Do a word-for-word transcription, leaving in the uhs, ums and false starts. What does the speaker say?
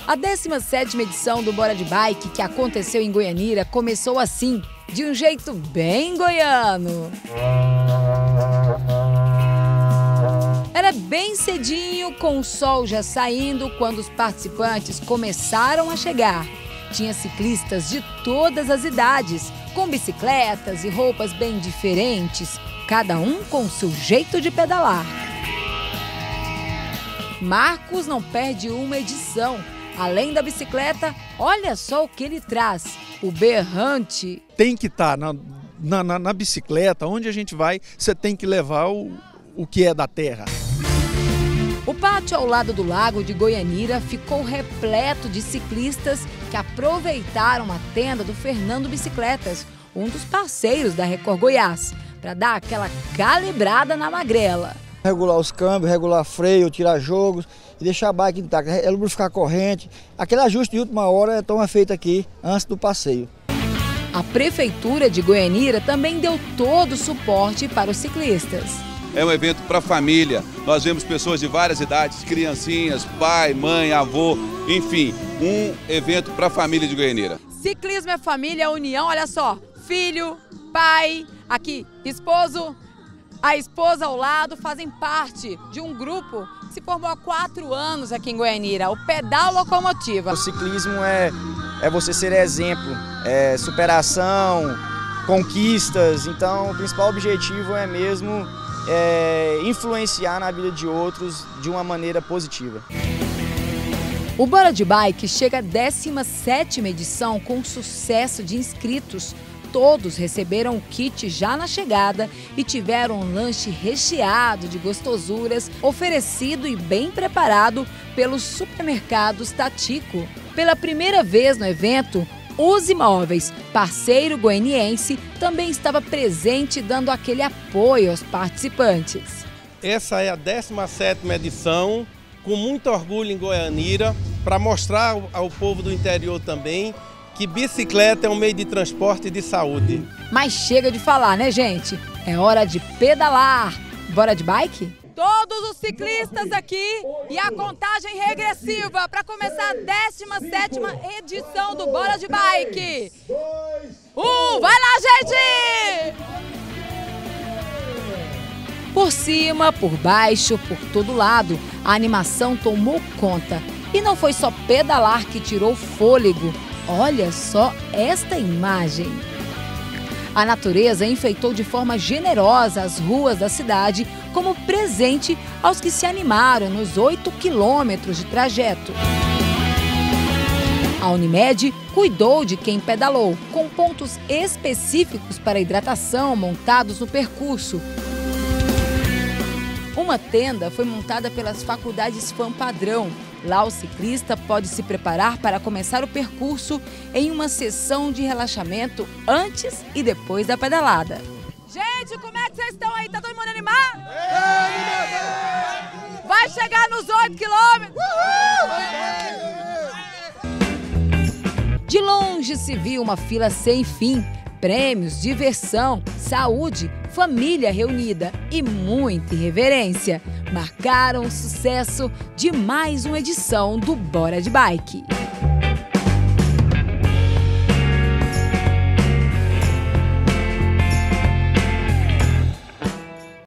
A décima sétima edição do Bora de Bike, que aconteceu em Goianira, começou assim, de um jeito bem goiano. Era bem cedinho, com o sol já saindo, quando os participantes começaram a chegar. Tinha ciclistas de todas as idades, com bicicletas e roupas bem diferentes, cada um com o seu jeito de pedalar. Marcos não perde uma edição. Além da bicicleta, olha só o que ele traz, o berrante. Tem que estar na, na, na bicicleta, onde a gente vai, você tem que levar o, o que é da terra. O pátio ao lado do lago de Goianira ficou repleto de ciclistas que aproveitaram a tenda do Fernando Bicicletas, um dos parceiros da Record Goiás, para dar aquela calibrada na magrela. Regular os câmbios, regular freio, tirar jogos e deixar a bike intacta, é lubrificar a corrente. Aquele ajuste de última hora é feito aqui antes do passeio. A Prefeitura de Goianira também deu todo o suporte para os ciclistas. É um evento para a família, nós vemos pessoas de várias idades, criancinhas, pai, mãe, avô, enfim, um evento para a família de Goianira. Ciclismo é família, é união, olha só, filho, pai, aqui, esposo, a esposa ao lado, fazem parte de um grupo que se formou há quatro anos aqui em Goianira, o Pedal Locomotiva. O ciclismo é, é você ser exemplo, é superação, conquistas, então o principal objetivo é mesmo é, influenciar na vida de outros de uma maneira positiva. O Bora de Bike chega à décima sétima edição com sucesso de inscritos. Todos receberam o kit já na chegada e tiveram um lanche recheado de gostosuras, oferecido e bem preparado pelos supermercados Tatico. Pela primeira vez no evento, Uzi Móveis, parceiro goianiense, também estava presente dando aquele apoio aos participantes. Essa é a décima sétima edição, com muito orgulho em Goianira, para mostrar ao povo do interior também que bicicleta é um meio de transporte e de saúde. Mas chega de falar, né, gente? É hora de pedalar. Bora de bike? Todos os ciclistas aqui e a contagem regressiva para começar a décima sétima edição do Bora de Bike. Um, vai lá, gente! Por cima, por baixo, por todo lado, a animação tomou conta. E não foi só pedalar que tirou fôlego. Olha só esta imagem. A natureza enfeitou de forma generosa as ruas da cidade como presente aos que se animaram nos oito quilômetros de trajeto. A Unimed cuidou de quem pedalou, com pontos específicos para hidratação montados no percurso. Uma tenda foi montada pelas faculdades F A M Padrão. Lá o ciclista pode se preparar para começar o percurso em uma sessão de relaxamento antes e depois da pedalada. Gente, como é que vocês estão aí? Tá todo mundo animado? Vai chegar nos oito quilômetros! De longe se viu uma fila sem fim. Prêmios, diversão, saúde, família reunida e muita irreverência marcaram o sucesso de mais uma edição do Bora de Bike.